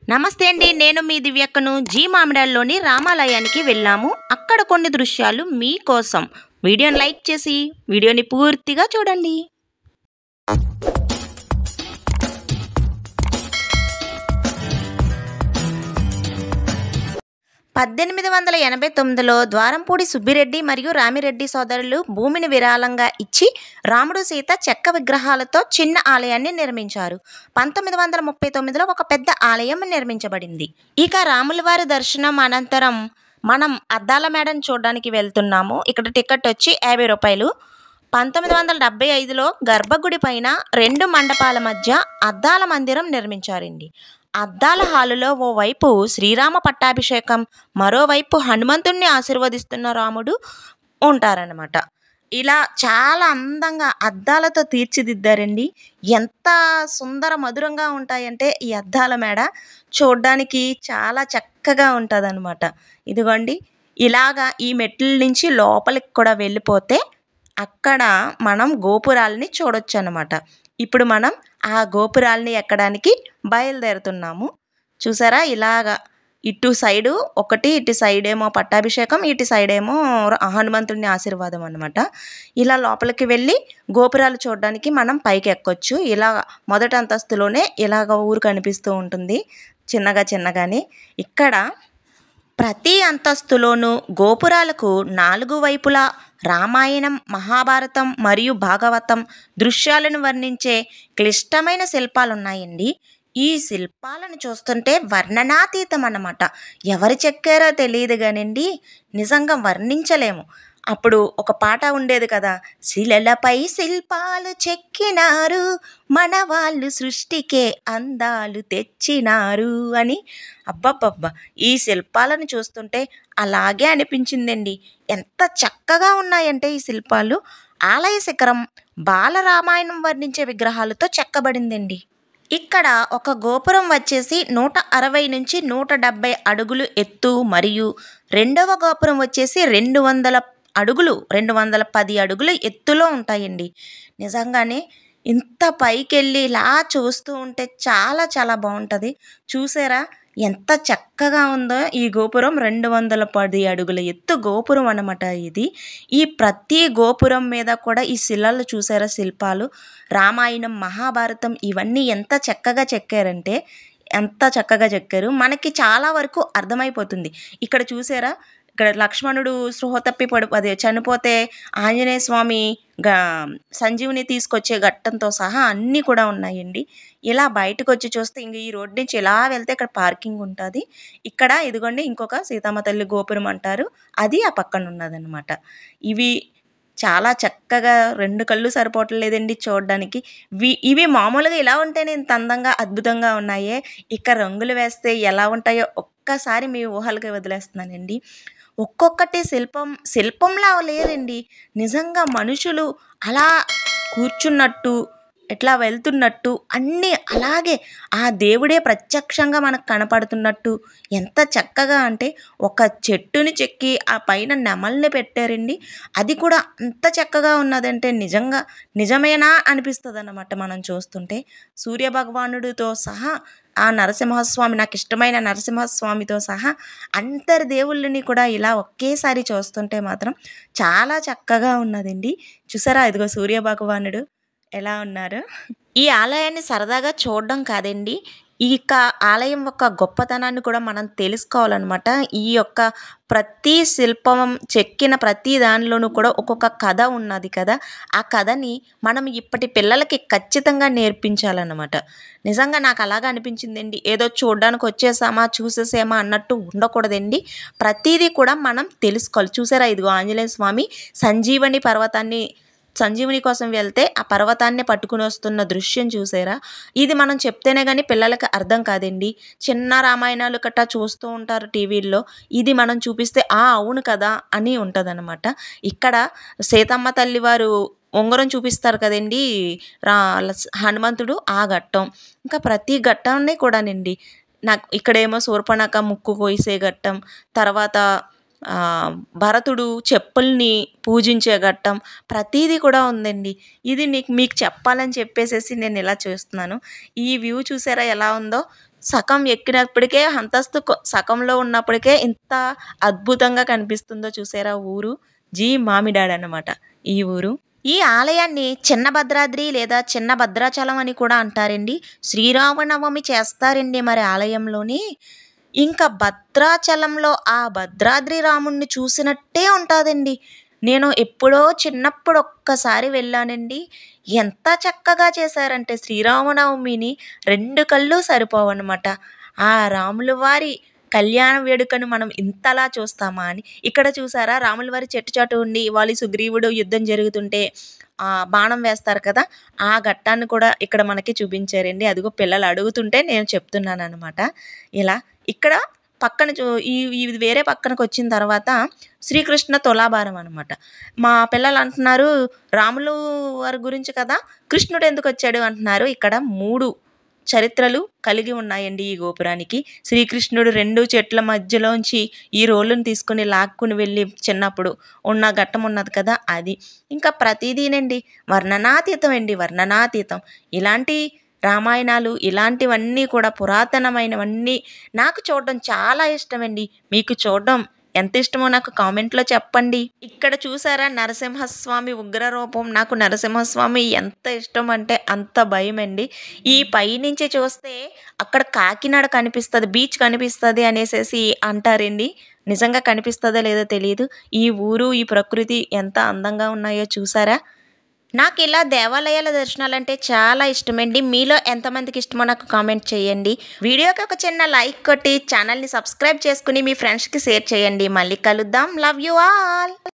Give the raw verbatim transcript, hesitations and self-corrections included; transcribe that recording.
నమస్తే అండి. నేను మీ దివ్యక్కను. జీ మామిడాల్లోని రామాలయానికి వెళ్ళాము. అక్కడ కొన్ని దృశ్యాలు మీకోసం. వీడియోని లైక్ చేసి వీడియోని పూర్తిగా చూడండి. పద్దెనిమిది వందల ఎనభై తొమ్మిదిలో ద్వారంపూడి సుబ్బిరెడ్డి మరియు రామిరెడ్డి సోదరులు భూమిని విరాళంగా ఇచ్చి రాముడు సీత చెక్క విగ్రహాలతో చిన్న ఆలయాన్ని నిర్మించారు. పంతొమ్మిది వందల ముప్పై తొమ్మిదిలో ఒక పెద్ద ఆలయం నిర్మించబడింది. ఇక రాములవారి దర్శనం అనంతరం మనం అద్దాల మేడను చూడడానికి వెళ్తున్నాము. ఇక్కడ టికెట్ వచ్చి యాభై రూపాయలు. పంతొమ్మిది వందల డెబ్బై ఐదులో గర్భగుడి పైన రెండు మండపాల మధ్య అద్దాల మందిరం నిర్మించారండి. అద్దాల హాలులో ఓవైపు శ్రీరామ పట్టాభిషేకం, మరోవైపు హనుమంతుణ్ణి ఆశీర్వదిస్తున్న రాముడు ఉంటారనమాట. ఇలా చాలా అందంగా అద్దాలతో తీర్చిదిద్దారండి. ఎంత సుందర మధురంగా ఉంటాయంటే ఈ అద్దాల మేడ చూడ్డానికి చాలా చక్కగా ఉంటుందన్నమాట. ఇదిగోండి, ఇలాగా ఈ మెట్ల నుంచి లోపలికి కూడా వెళ్ళిపోతే అక్కడ మనం గోపురాలని చూడొచ్చు అన్నమాట. ఇప్పుడు మనం ఆ గోపురాలని ఎక్కడానికి బయలుదేరుతున్నాము. చూసారా, ఇలాగా ఇటు సైడు ఒకటి, ఇటు సైడ్ ఏమో పట్టాభిషేకం, ఇటు సైడ్ ఏమో హనుమంతుడిని ఆశీర్వాదం అనమాట. ఇలా లోపలికి వెళ్ళి గోపురాలు చూడడానికి మనం పైకి ఎక్కొచ్చు. ఇలా మొదటి అంతస్తులోనే ఇలాగ ఊరు కనిపిస్తూ ఉంటుంది చిన్నగా చిన్నగానే. ఇక్కడ ప్రతి అంతస్తులోనూ గోపురాలకు నాలుగు వైపులా రామాయణం, మహాభారతం మరియు భాగవతం దృశ్యాలను వర్ణించే క్లిష్టమైన శిల్పాలు ఉన్నాయండి. ఈ శిల్పాలను చూస్తుంటే వర్ణనాతీతం అన్నమాట. ఎవరు చెక్కారో తెలియదు కానండి, నిజంగా వర్ణించలేము. అప్పుడు ఒక పాట ఉండేది కదా, శిలలపై శిల్పాలు చెక్కినారు, మన వాళ్ళు సృష్టికే అందాలు తెచ్చినారు అని. అబ్బబ్బబ్బా, ఈ శిల్పాలను చూస్తుంటే అలాగే అనిపించిందండి. ఎంత చక్కగా ఉన్నాయంటే ఈ శిల్పాలు. ఆలయ శిఖరం బాలరామాయణం వర్ణించే విగ్రహాలతో చెక్కబడిందండి. ఇక్కడ ఒక గోపురం వచ్చేసి నూట అరవై నుంచి నూట డెబ్బై అడుగులు ఎత్తు మరియు రెండవ గోపురం వచ్చేసి రెండు వందల అడుగులు రెండు వందల పది అడుగులు ఎత్తులో ఉంటాయండి. నిజంగానే ఇంత పైకి వెళ్ళి ఇలా చూస్తూ ఉంటే చాలా చాలా బాగుంటుంది. చూసారా ఎంత చక్కగా ఉందో ఈ గోపురం. రెండు వందల పది అడుగుల ఎత్తు గోపురం అన్నమాట ఇది. ఈ ప్రతి గోపురం మీద కూడా ఈ శిలలు చూసారా, శిల్పాలు రామాయణం, మహాభారతం ఇవన్నీ ఎంత చక్కగా చెక్కారంటే ఎంత చక్కగా చెక్కారు. మనకి చాలా వరకు అర్థమైపోతుంది. ఇక్కడ చూసారా, ఇక్కడ లక్ష్మణుడు స్పృహ తప్పి పడి అదే చనిపోతే ఆంజనేయ స్వామి గా సంజీవుని తీసుకొచ్చే ఘట్టంతో సహా అన్నీ కూడా ఉన్నాయండి. ఇలా బయటకు వచ్చి చూస్తే ఇంక ఈ రోడ్ నుంచి ఇలా వెళ్తే ఇక్కడ పార్కింగ్ ఉంటుంది. ఇక్కడ ఇదిగోండి ఇంకొక సీతమ్మ తల్లి గోపురం అంటారు, అది ఆ పక్కన ఉన్నదన్నమాట. ఇవి చాలా చక్కగా రెండు కళ్ళు సరిపోవట్లేదండి చూడడానికి. వి ఇవి మామూలుగా ఇలా ఉంటేనే ఇంత అందంగా అద్భుతంగా ఉన్నాయే, ఇక రంగులు వేస్తే ఎలా ఉంటాయో ఒక్కసారి మీ ఊహలకి వదిలేస్తున్నానండి. ఒక్కొక్కటి శిల్పం శిల్పంలా లేరండి, నిజంగా మనుషులు అలా కూర్చున్నట్టు ఎట్లా వెళ్తున్నట్టు అన్నీ అలాగే ఆ దేవుడే ప్రత్యక్షంగా మనకు కనపడుతున్నట్టు ఎంత చక్కగా అంటే ఒక చెట్టుని చెక్కి ఆ పైన నెమల్ని పెట్టారండి. అది కూడా అంత చక్కగా ఉన్నదంటే నిజంగా నిజమేనా అనిపిస్తుంది అన్నమాట మనం చూస్తుంటే. సూర్య భగవానుడితో సహా ఆ నరసింహస్వామి, నాకు ఇష్టమైన నరసింహస్వామితో సహా అందరి దేవుళ్ళని కూడా ఇలా ఒకేసారి చూస్తుంటే మాత్రం చాలా చక్కగా ఉన్నదండి. చూసారా, ఇదిగో సూర్య భగవానుడు ఎలా ఉన్నారు. ఈ ఆలయాన్ని సరదాగా చూడడం కాదండి, ఈ యొక్క ఆలయం యొక్క గొప్పతనాన్ని కూడా మనం తెలుసుకోవాలన్నమాట. ఈ యొక్క ప్రతి శిల్పం చెక్కిన ప్రతి దానిలోనూ కూడా ఒక్కొక్క కథ ఉన్నది కదా. ఆ కథని మనం ఇప్పటి పిల్లలకి ఖచ్చితంగా నేర్పించాలన్నమాట. నిజంగా నాకు అలాగా అనిపించిందండి. ఏదో చూడడానికి వచ్చేసామా చూసేసామా అన్నట్టు ఉండకూడదండి. ప్రతిదీ కూడా మనం తెలుసుకోవాలి. చూసారా, ఇదిగో ఆంజనేయ స్వామి సంజీవని పర్వతాన్ని సంజీవుని కోసం వెళ్తే ఆ పర్వతాన్ని పట్టుకుని వస్తున్న దృశ్యం చూసారా. ఇది మనం చెప్తేనే కానీ పిల్లలకి అర్థం కాదండి. చిన్న రామాయణాలు కట్టా చూస్తూ ఉంటారు టీవీల్లో, ఇది మనం చూపిస్తే ఆ అవును కదా అని ఉంటుందన్నమాట. ఇక్కడ సీతమ్మ తల్లి వారు ఉంగరం చూపిస్తారు కదండి రా హనుమంతుడు, ఆ ఘట్టం ఇంకా ప్రతి ఘట్టాన్ని కూడానండి. నాకు ఇక్కడేమో శూర్పణఖ ముక్కు కోసే ఘట్టం, తర్వాత భరతుడు చెప్పుల్ని పూజించే ఘట్టం, ప్రతీది కూడా ఉందండి. ఇది నీకు మీకు చెప్పాలని చెప్పేసేసి నేను ఇలా చూస్తున్నాను. ఈ వ్యూ చూసారా ఎలా ఉందో, సగం ఎక్కినప్పటికే అంతస్తు కొ సగంలో ఉన్నప్పటికే ఇంత అద్భుతంగా కనిపిస్తుందో చూసారా ఊరు. జీ మామిడాడనమాట ఈ ఊరు. ఈ ఆలయాన్ని చిన్న భద్రాద్రి లేదా చిన్న భద్రాచలం అని కూడా అంటారండి. శ్రీరామనవమి చేస్తారండి మరి ఆలయంలోని. ఇంకా భద్రాచలంలో ఆ భద్రాద్రి రాముడిని చూసినట్టే ఉంటుందండి. నేను ఎప్పుడో చిన్నప్పుడు ఒక్కసారి వెళ్ళానండి. ఎంత చక్కగా చేశారంటే శ్రీరామనవమిని రెండు కళ్ళు సరిపోవన్నమాట. ఆ రాముల వారి కళ్యాణ వేడుకను మనం ఇంతలా చూస్తామా అని. ఇక్కడ చూసారా రాముల వారి చెట్టు చాటు ఉండి వాళ్ళు సుగ్రీవుడు యుద్ధం జరుగుతుంటే ఆ బాణం వేస్తారు కదా, ఆ ఘట్టాన్ని కూడా ఇక్కడ మనకి చూపించారండి. అదిగో పిల్లలు అడుగుతుంటే నేను చెప్తున్నాను అనమాట. ఇలా ఇక్కడ పక్కన చూ ఈ ఇది వేరే పక్కనకు వచ్చిన తర్వాత శ్రీకృష్ణ తులాభారం అనమాట. మా పిల్లలు అంటున్నారు రాములు వారి గురించి కదా కృష్ణుడు ఎందుకు వచ్చాడు అంటున్నారు. ఇక్కడ మూడు చరిత్రలు కలిగి ఉన్నాయండి ఈ గోపురానికి. శ్రీకృష్ణుడు రెండు చెట్ల మధ్యలోంచి ఈ రోలును తీసుకుని లాక్కుని వెళ్ళి చిన్నప్పుడు ఉన్న ఘట్టం ఉన్నది కదా అది. ఇంకా ప్రతిదీనండి వర్ణనాతీతం అండి వర్ణనాతీతం. ఇలాంటి రామాయణాలు ఇలాంటివన్నీ కూడా పురాతనమైనవన్నీ నాకు చూడడం చాలా ఇష్టమండి. మీకు చూడడం ఎంత ఇష్టమో నాకు కామెంట్లో చెప్పండి. ఇక్కడ చూసారా నరసింహస్వామి ఉగ్రరూపం. నాకు నరసింహస్వామి ఎంత ఇష్టం అంటే అంత భయం అండి. ఈ పైనుంచి చూస్తే అక్కడ కాకినాడ కనిపిస్తుంది, బీచ్ కనిపిస్తుంది అనేసి అంటారండి. నిజంగా కనిపిస్తుందో లేదో తెలియదు. ఈ ఊరు ఈ ప్రకృతి ఎంత అందంగా ఉన్నాయో చూసారా. నాకు ఇలా దేవాలయాల దర్శనాలంటే చాలా ఇష్టమండి. మీలో ఎంతమందికి ఇష్టమో నాకు కామెంట్ చేయండి. వీడియోకి ఒక చిన్న లైక్ కొట్టి ఛానల్ని సబ్స్క్రైబ్ చేసుకుని మీ ఫ్రెండ్స్కి షేర్ చేయండి. మళ్ళీ కలుద్దాం. Love you all.